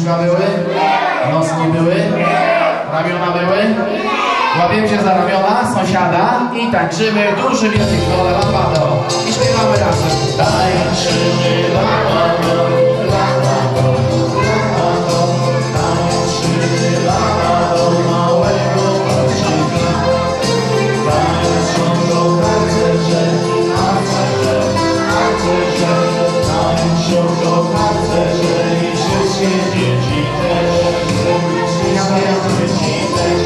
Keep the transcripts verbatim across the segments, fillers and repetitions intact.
Uszka były? Noski były? Ramiona były? Łapiemy się za ramiona sąsiada i tańczymy duży wielki kole lambado. I śpiewamy razem. Tańczymy lambado, lambado, lambado, tańczymy lambado małego Wawrzyka. Tańczą go harcerze, harcerze, harcerze, tańczą go harcerze i wszystkie dzieci też. Dzieci też.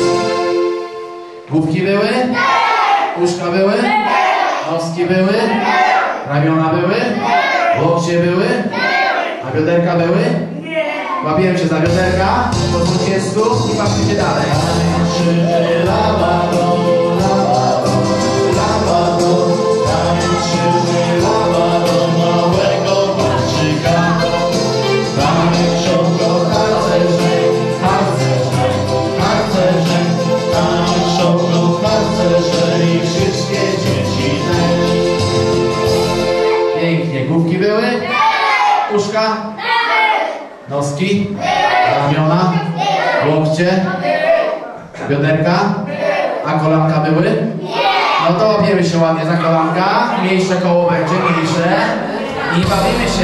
Główki były? Uszka były? Noski były? Ramiona były? Łokcie były? A bioderka były? Łapiemy się za bioderka do dwudziestu i patrzycie dalej. Tańczymy lambado, lambado, lambado, tańczymy lambado małego Wawrzyka. Tańczą go harcerze, harcerze, harcerze, tańczą go harcerze i wszystkie dzieci też. Pięknie. Główki były? Uszka? Noski? Ramiona? Łokcie? Bioderka? A kolanka były? No to łapiemy się ładnie za kolanka. Mniejsze koło będzie, mniejsze. I bawimy się.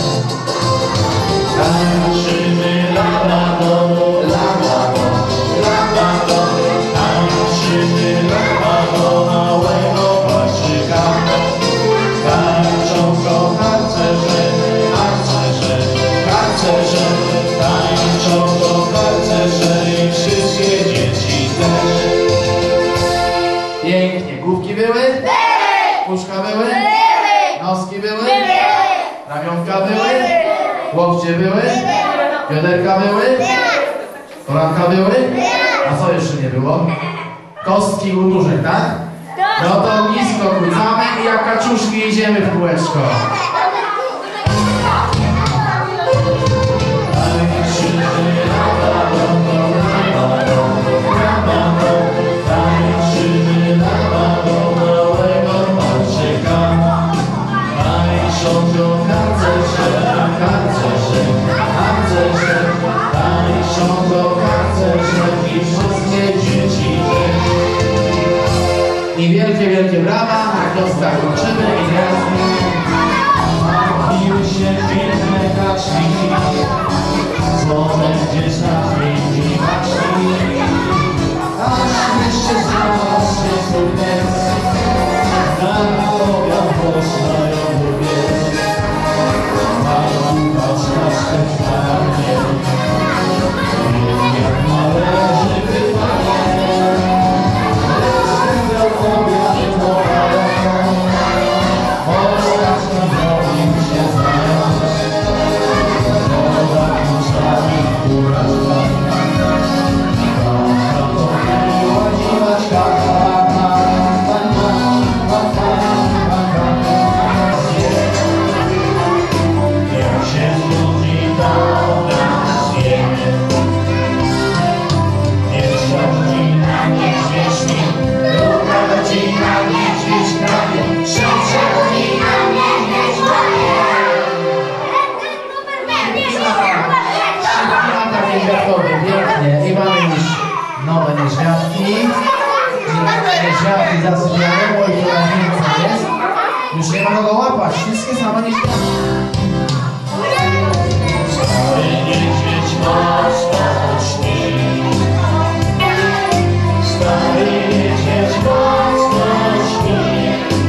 Tańczymy lambado, lambado, lambado, tańczymy lambado małego Wawrzyka. Tańczą go harcerze, harcerze, harcerze, tańczą go harcerze i wszystkie dzieci też. Pięknie. Główki były? Uszka były? Noski były? Ramionka były? Łokcie były? Bioderka były? Kolanka były? A co jeszcze nie było? Kostki u nóżek, tak? No to nisko kucamy i jak kaczuszki idziemy w kółeczko. Tańczymy lambado małego Wawrzyka. Tańczą go harcerze, harcerze, harcerze, tańczą go harcerze i wszystkie dzieci też. I wielkie, wielkie brawa, na kostkach kończymy i teraz biły się piękne kaczki, dzwonek gdzieś na piękni baczki, aż jeszcze znalazł się kurde. Pięknie. I mamy już nowe nieźwiadki. Nieźwiadki zasypiają, bo ich coraz więcej jest. Już nie ma kogo łapać. Wszystkie same nieźwiadki. Stary niedźwiedź mocno śni. Stary niedźwiedź mocno śni.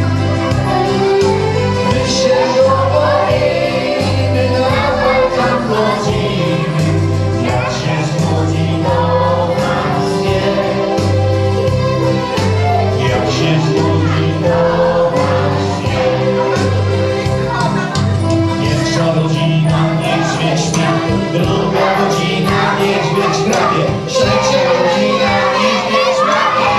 My się go boimy, na walkach chodzimy. Jak się zbudzi, to nas wie. Jak się zbudzi, to nas wie. Pierwsza godzina, niedźwiedź śpi. Druga godzina, niedźwiedź prawie. Trzecia godzina, niedźwiedź prawie.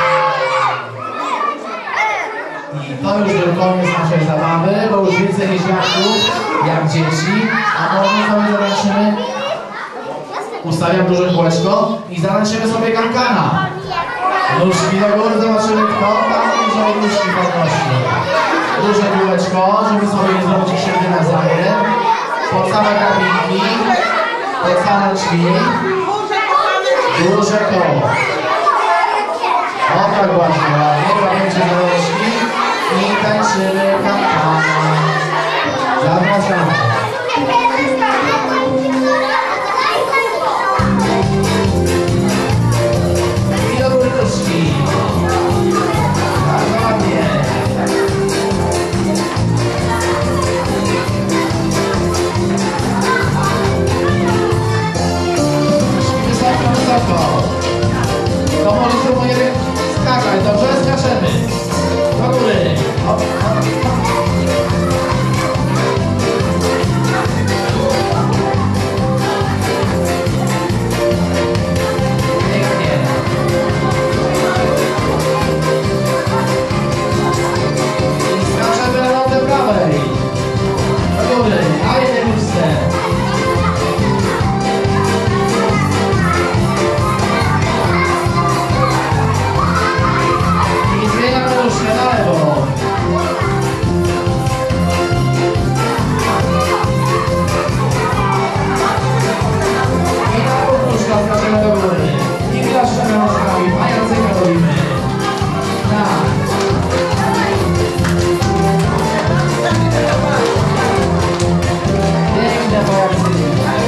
I to już był koniec naszej zabawy, bo już więcej niedźwiadków jak dzieci. A może sobie zobaczymy. Ustawiam duże kółeczko i zatańczymy sobie kankana. Nóżki do góry, zobaczymy kto tam dużo nóżki podnosi. Duże kółeczko, żeby sobie nie zrobić krzywdy nawzajem. Pod same drabinki. te same drzwi. Duże koło. O tak właśnie, ładnie, pamiętajcie dorożki i tańczymy kampana. Zapraszamy. I do góry nóżki. Bardzo ładnie. Wysoko, wysoko. To może spróbujemy skakać, dobrze? Skaczemy. Do góry. Hop, hop, hop. Pięknie. I skaczemy na nogę prawej. Do góry. A jednej nóżce. Na lewo. I na podnóżka skaczemy do góry. I klaszczemy nóżkami. Pajacyka robimy. Tak. Piękne pajacyki.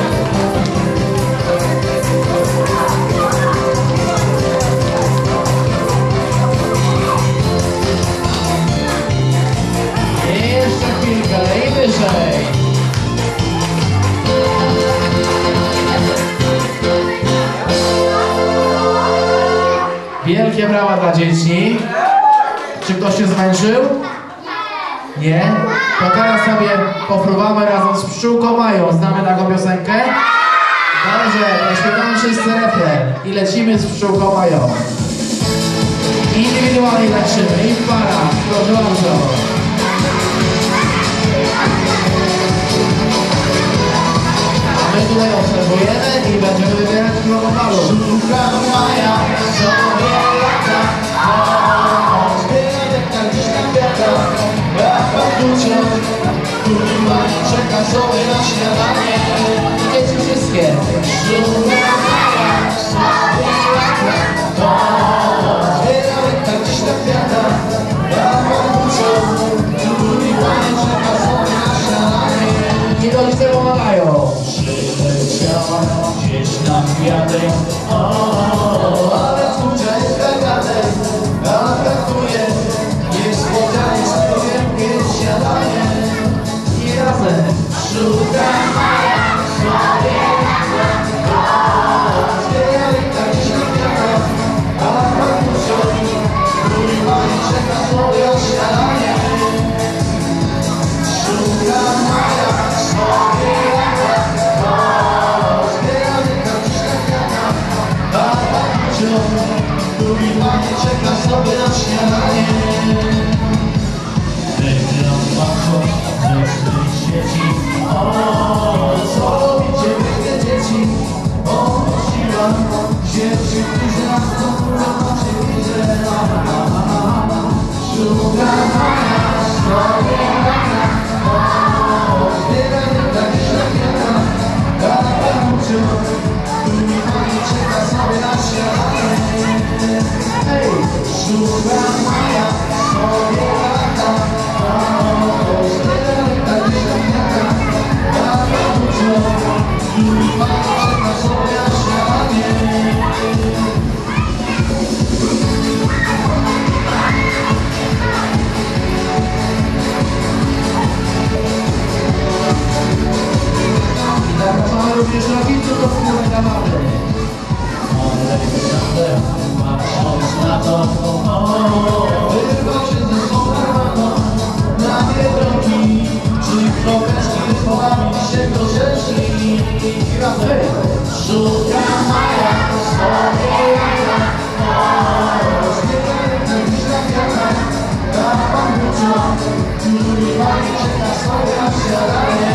I wyżej. Wielkie brawa dla dzieci. Czy ktoś się zmęczył? Nie? To teraz sobie pofruwamy razem z pszczółką Mają. Znamy taką piosenkę? Dobrze, to śpiewamy wszyscy refren i lecimy z pszczółką Mają. Indywidualnie tańczymy i w parach. Proszę bardzo. My tutaj obserwujemy i będziemy wybierać promowalu. Pszczółka Maja sobie lata, odbiera gdzieś na kwiatach, jak papucia, który pani czeka sobie na śniadanie. Dzieci wszystkie. Pszczółka Maja sobie lata, odbiera gdzieś na kwiatach, jak papucia, który pani czeka sobie na śniadanie. I rodzice pomagają. Przyleciała gdzieś na kwiatek, o, ale córcia jest gagatek, a traktuje, jest spotkanie z człowiekiem, jest śniadanie. I razem pszczółka Maja sobie lata, otwiera tak gdzieś na kwiatek, a papucio, który pani czeka sobie na śniadanie. Pszczółka Maja sobie lata, drugi panie czeka sobie na śniadanie. Wygram patrząc ze swych sieci, o, co robicie piękne dzieci? Odnosiłam się wszyscy raz, zobaczy widzę. Pszczółka Maja sobie lata, otwiera tak ślakieta, a papucio, drugi panie czeka sobie na śniadanie. Hej, pszczółka Maja sobie lata, otwiera tak ślakieta, a papucio, drugi panie czeka sobie na śniadanie. Zapraszamy również rodziców do wspólnej zabawy. Aleksander, patrząc na to, wyrwał się ze sobą na dwie drogi. Czy kropeczki pobawić się troszeczki? I razem pszczółka Maja sobie lata, rozbiegamy tak gdzieś na kwiatach, a papucio, który pani czeka sobie na śniadanie.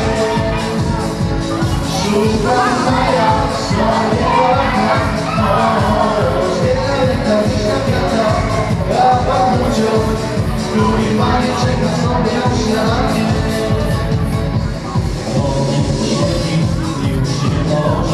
Pszczółka Maja sobie lata, rozbiegamy tak gdzieś na kwiatach, a papucio, który pani czeka sobie na śniadanie. Siedzi, już się może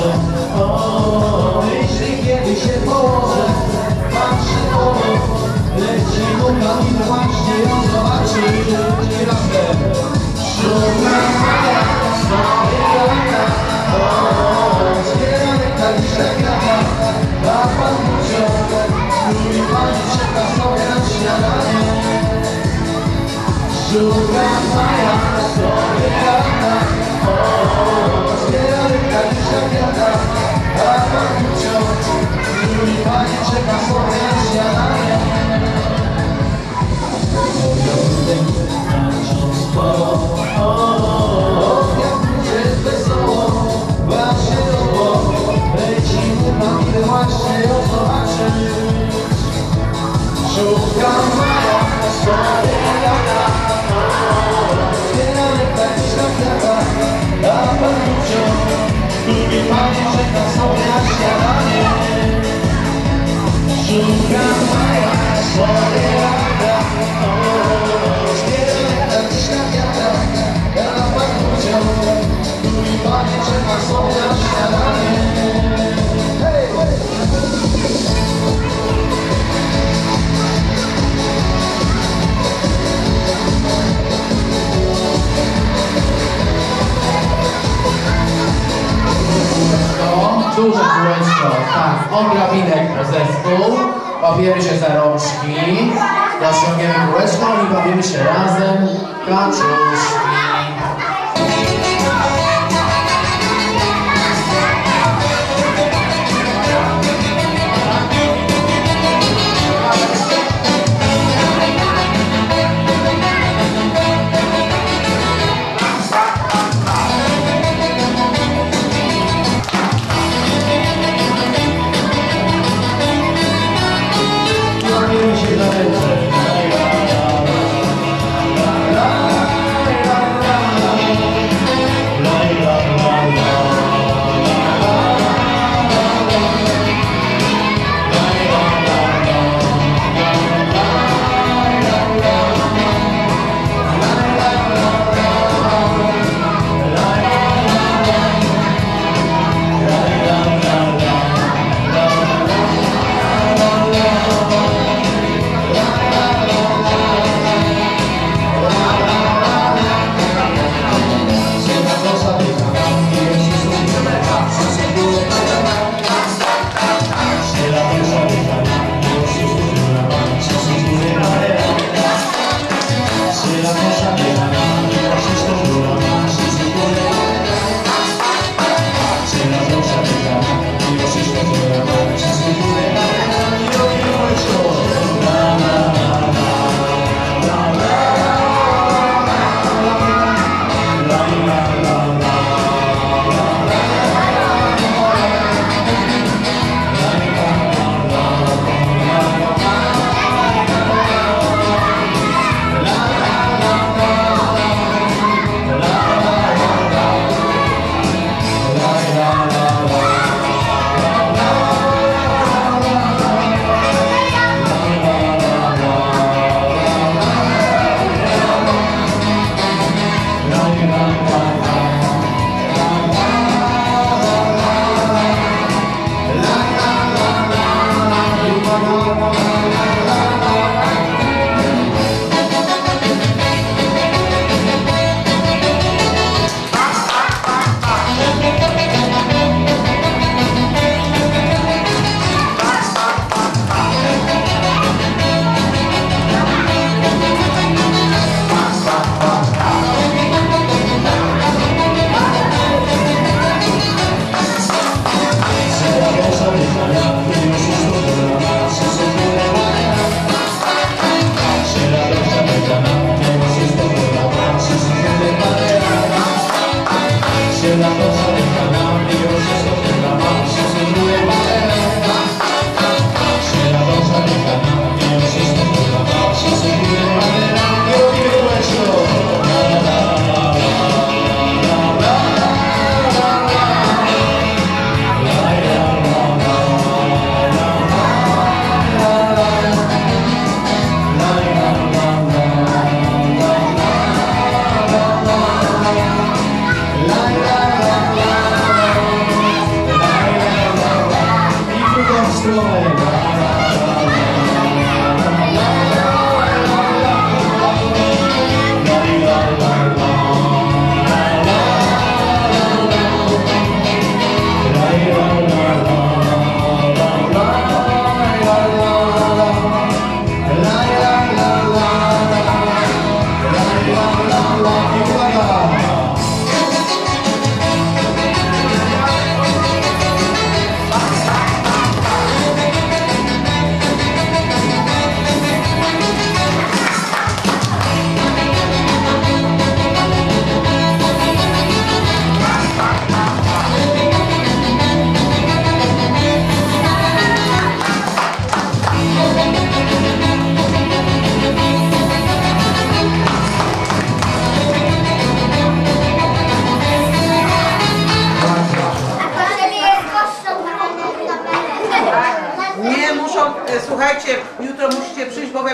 Duże kółeczko, tak, ograbinek zespół, łapiemy się za rączki, rozciągniemy kółeczko i bawimy się razem, kaczuszki.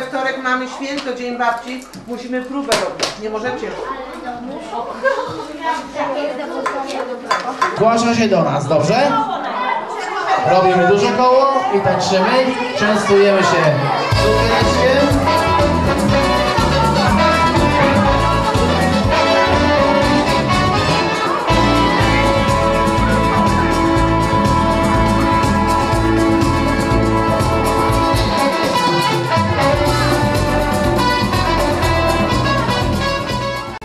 wtorek mamy święto, Dzień Babci. Musimy próbę robić. Nie możecie. Zgłasza się do nas, dobrze? Robimy duże koło i tańczymy. Częstujemy się cukiereczkiem.